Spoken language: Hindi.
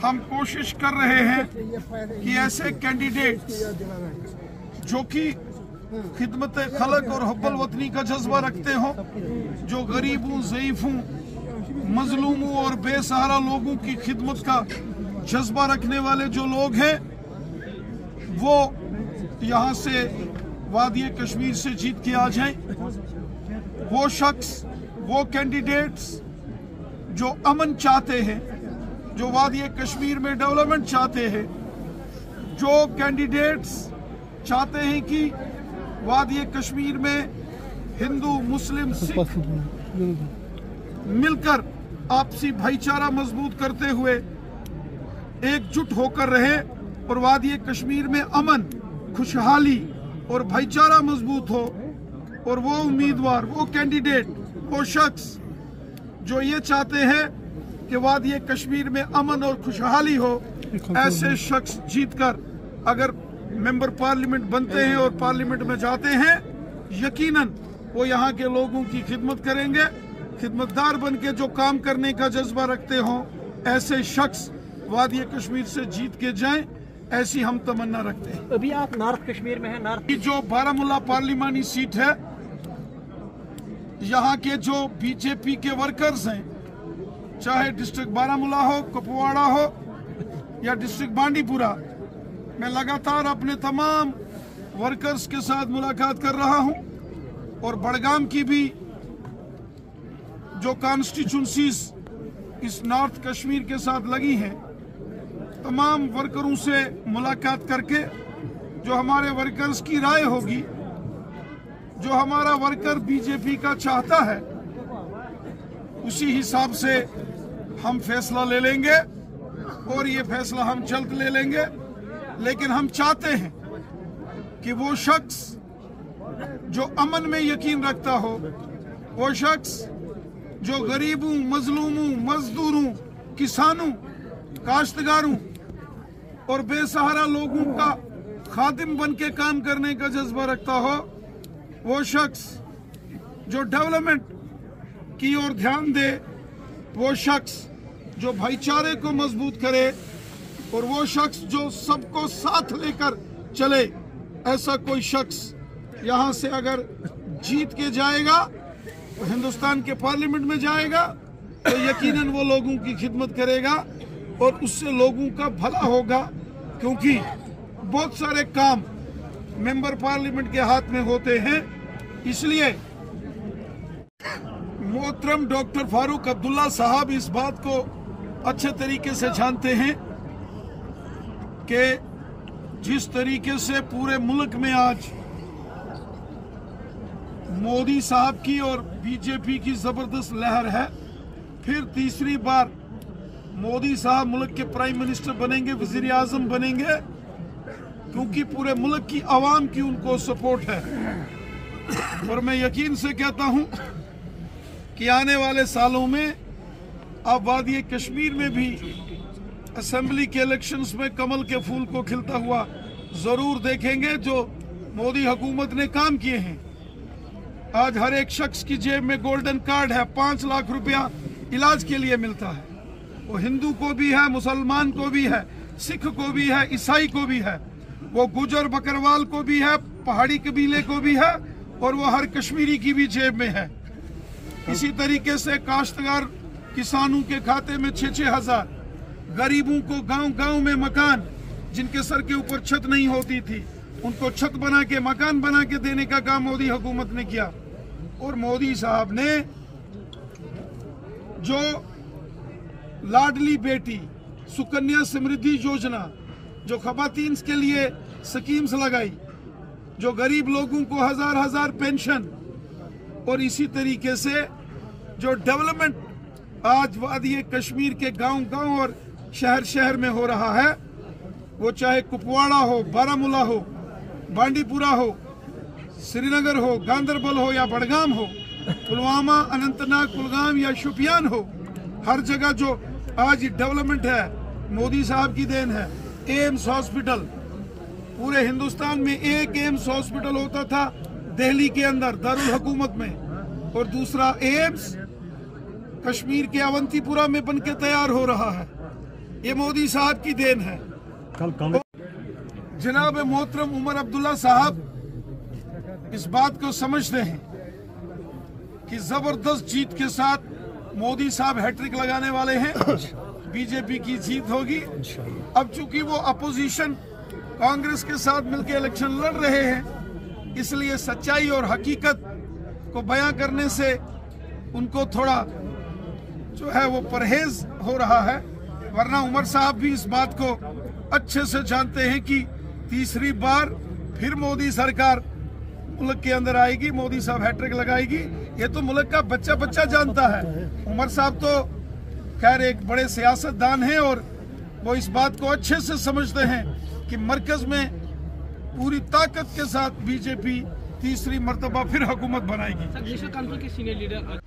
हम कोशिश कर रहे हैं कि ऐसे कैंडिडेट्स जो कि खिदमत खलक और हुब्बुल वतनी का जज्बा रखते हों, जो गरीबों, ज़ईफ़ों, मजलूमों और बेसहारा लोगों की खिदमत का जज्बा रखने वाले जो लोग हैं, वो यहाँ से वादी कश्मीर से जीत के आ जाएं। वो शख्स, वो कैंडिडेट्स जो अमन चाहते हैं, जो वादी कश्मीर में डेवलपमेंट चाहते हैं, जो कैंडिडेट्स चाहते हैं कि वादी कश्मीर में हिंदू, मुस्लिम, सिख मिलकर आपसी भाईचारा मजबूत करते हुए एकजुट होकर रहे और वादी कश्मीर में अमन, खुशहाली और भाईचारा मजबूत हो, और वो उम्मीदवार, वो कैंडिडेट, वो शख्स जो ये चाहते हैं कि वादी कश्मीर में अमन और खुशहाली हो, ऐसे शख्स जीतकर अगर मेंबर पार्लियामेंट बनते हैं और पार्लियामेंट में जाते हैं, यकीनन वो यहाँ के लोगों की खिदमत करेंगे। खिदमतदार बन के जो काम करने का जज्बा रखते हों, ऐसे शख्स वादी कश्मीर से जीत के जाएं, ऐसी हम तमन्ना रखते हैं। अभी आप नॉर्थ कश्मीर में हैं। नॉर्थ की जो बारामूला पार्लिमानी सीट है, यहाँ के जो बीजेपी के वर्कर्स हैं, चाहे डिस्ट्रिक्ट बारामूला हो, कुपवाड़ा हो या डिस्ट्रिक्ट बांडीपुरा, मैं लगातार अपने तमाम वर्कर्स के साथ मुलाकात कर रहा हूं और बड़गाम की भी जो कॉन्स्टिट्यूंसीज इस नॉर्थ कश्मीर के साथ लगी हैं, तमाम वर्करों से मुलाकात करके जो हमारे वर्कर्स की राय होगी, जो हमारा वर्कर बीजेपी का चाहता है, उसी हिसाब से हम फैसला ले लेंगे और ये फैसला हम जल्द ले लेंगे। लेकिन हम चाहते हैं कि वो शख्स जो अमन में यकीन रखता हो, वो शख्स जो गरीबों, मजलूमों, मजदूरों, किसानों, काश्तकारों और बेसहारा लोगों का खादिम बन के काम करने का जज्बा रखता हो, वो शख्स जो डेवलपमेंट की ओर ध्यान दे, वो शख्स जो भाईचारे को मजबूत करे और वो शख्स जो सबको साथ लेकर चले, ऐसा कोई शख्स यहाँ से अगर जीत के जाएगा, तो हिंदुस्तान के पार्लियामेंट में जाएगा, तो यकीनन वो लोगों की खिदमत करेगा और उससे लोगों का भला होगा, क्योंकि बहुत सारे काम मेंबर पार्लियामेंट के हाथ में होते हैं। इसलिए मोहतरम डॉक्टर फारूक अब्दुल्ला साहब इस बात को अच्छे तरीके से जानते हैं कि जिस तरीके से पूरे मुल्क में आज मोदी साहब की और बीजेपी की जबरदस्त लहर है, फिर तीसरी बार मोदी साहब मुल्क के प्राइम मिनिस्टर बनेंगे, वजीर आजम बनेंगे, क्योंकि पूरे मुल्क की आवाम की उनको सपोर्ट है। और मैं यकीन से कहता हूं कि आने वाले सालों में आप वादी कश्मीर में भी असेंबली के इलेक्शंस में कमल के फूल को खिलता हुआ जरूर देखेंगे, जो मोदी हुकूमत ने काम किए हैं। आज हर एक शख्स की जेब में गोल्डन कार्ड है, 5 लाख रुपया इलाज के लिए मिलता है। वो हिंदू को भी है, मुसलमान को भी है, सिख को भी है, ईसाई को भी है, वो गुजर बकरवाल को भी है, पहाड़ी कबीले को भी है, और वो हर कश्मीरी की भी जेब में है। इसी तरीके से काश्तकार किसानों के खाते में 6-6 हज़ार, गरीबों को गांव-गांव में मकान, जिनके सर के ऊपर छत नहीं होती थी, उनको छत बना के, मकान बना के देने का काम मोदी हुकूमत ने किया। और मोदी साहब ने जो लाडली बेटी सुकन्या समृद्धि योजना, जो खवातीन के लिए स्कीम्स लगाई, जो गरीब लोगों को 1000-1000 पेंशन, और इसी तरीके से जो डेवलपमेंट आज वादी कश्मीर के गांव-गांव और शहर-शहर में हो रहा है, वो चाहे कुपवाड़ा हो, बारामूला हो, बांडीपुरा हो, श्रीनगर हो, गांदरबल हो या बड़गाम हो, पुलवामा, अनंतनाग, कुलगाम या शुपियान हो, हर जगह जो आज डेवलपमेंट है मोदी साहब की देन है। एम्स हॉस्पिटल, पूरे हिंदुस्तान में एक एम्स हॉस्पिटल होता था दिल्ली के अंदर दारुल हुकूमत में, और दूसरा एम्स कश्मीर के अवंतीपुरा में बनके तैयार हो रहा है। ये मोदी साहब की देन है। जनाब मोहतरम उमर अब्दुल्ला साहब इस बात को समझते हैं कि जबरदस्त जीत के साथ मोदी साहब हैट्रिक लगाने वाले हैं, बीजेपी की जीत होगी। अब चूंकि वो अपोजिशन कांग्रेस के साथ मिलकर इलेक्शन लड़ रहे हैं, इसलिए सच्चाई और हकीकत को बयां करने से उनको थोड़ा जो है वो परहेज हो रहा है। वरना उमर साहब भी इस बात को अच्छे से जानते हैं कि तीसरी बार फिर मोदी सरकार मुल्क के अंदर आएगी, मोदी साहब हैट्रिक लगाएगी। ये तो मुल्क का बच्चा बच्चा जानता है। उमर साहब तो खैर एक बड़े सियासतदान हैं और वो इस बात को अच्छे से समझते हैं कि मरकज में पूरी ताकत के साथ बीजेपी तीसरी मर्तबा फिर हुकूमत बनाएगी। नेशनल कॉन्फ्रेंस के सीनियर लीडर